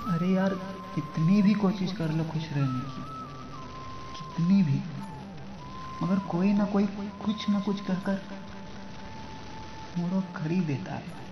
अरे यार, कितनी भी कोशिश कर लो खुश रहने की, कितनी भी, मगर कोई ना कोई कुछ ना कुछ कहकर मूड ऑफ कर ही देता है।